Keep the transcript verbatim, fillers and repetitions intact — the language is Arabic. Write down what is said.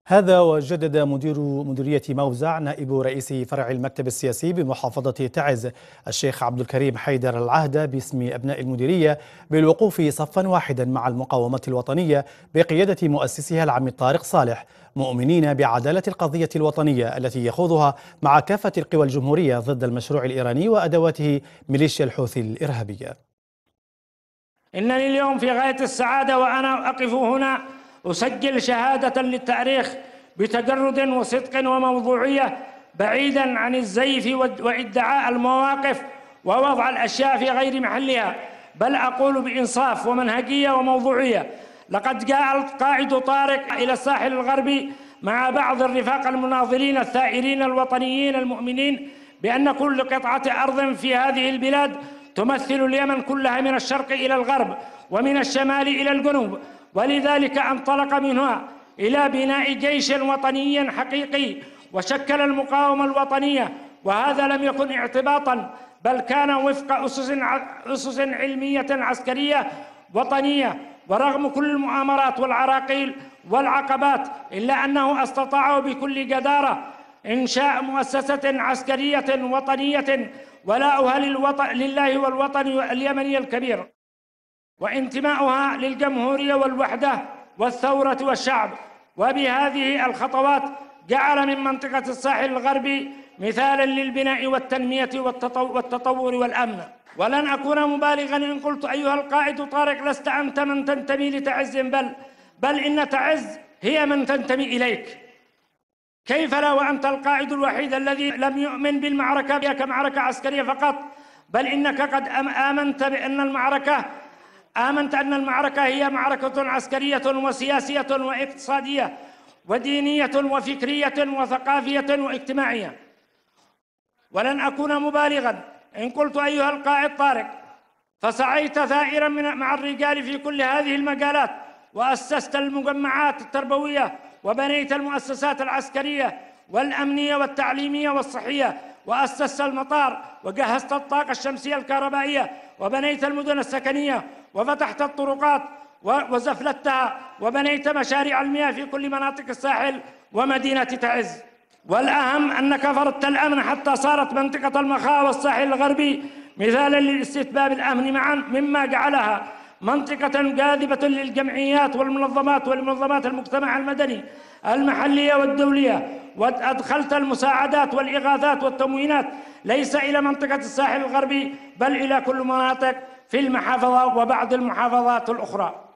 هذا وجدد مدير مديرية موزع نائب رئيس فرع المكتب السياسي بمحافظة تعز الشيخ عبد الكريم حيدر العهد باسم أبناء المديرية بالوقوف صفا واحدا مع المقاومة الوطنية بقيادة مؤسسها العميد طارق صالح، مؤمنين بعدالة القضية الوطنية التي يخوضها مع كافة القوى الجمهورية ضد المشروع الإيراني وأدواته ميليشيا الحوثي الإرهابية. إنني اليوم في غاية السعادة وأنا أقف هنا أسجل شهادة للتاريخ بتجرد وصدق وموضوعية بعيدا عن الزيف وادعاء المواقف ووضع الأشياء في غير محلها، بل أقول بإنصاف ومنهجية وموضوعية. لقد جاء القائد طارق إلى الساحل الغربي مع بعض الرفاق المناضلين الثائرين الوطنيين المؤمنين بأن كل قطعة أرض في هذه البلاد تمثل اليمن كلها من الشرق إلى الغرب ومن الشمال إلى الجنوب، ولذلك انطلق منها إلى بناء جيش وطني حقيقي وشكل المقاومة الوطنية، وهذا لم يكن اعتباطا بل كان وفق أسس أسس علمية عسكرية وطنية. ورغم كل المؤامرات والعراقيل والعقبات إلا أنه استطاعوا بكل جدارة إنشاء مؤسسة عسكرية وطنية ولاؤها لله والوطن اليمني الكبير، وانتماؤها للجمهورية والوحدة والثورة والشعب. وبهذه الخطوات جعل من منطقة الساحل الغربي مثالا للبناء والتنمية والتطور والأمن. ولن أكون مبالغا إن قلت أيها القائد طارق لست أنت من تنتمي لتعز، بل بل إن تعز هي من تنتمي إليك. كيف لا وأنت القائد الوحيد الذي لم يؤمن بالمعركة كمعركة عسكرية فقط، بل إنك قد آمنت بأن المعركة آمنت أن المعركة هي معركة عسكرية وسياسية واقتصادية ودينية وفكرية وثقافية واجتماعية. ولن أكون مبالغا إن قلت أيها القائد طارق فسعيت ثائرا مع الرجال في كل هذه المجالات، وأسست المجمعات التربوية وبنيت المؤسسات العسكرية والأمنية والتعليمية والصحية، وأسست المطار وجهزت الطاقة الشمسية الكهربائية وبنيت المدن السكنية وفتحت الطرقات وزفلتها وبنيت مشاريع المياه في كل مناطق الساحل ومدينة تعز. والأهم أنك فرضت الأمن حتى صارت منطقة المخا والساحل الغربي مثالا للاستتباب الأمني معا، مما جعلها منطقة جاذبة للجمعيات والمنظمات والمنظمات المجتمع المدني المحلية والدولية، وأدخلت المساعدات والإغاثات والتموينات ليس إلى منطقة الساحل الغربي بل إلى كل مناطق في المحافظة وبعض المحافظات الأخرى.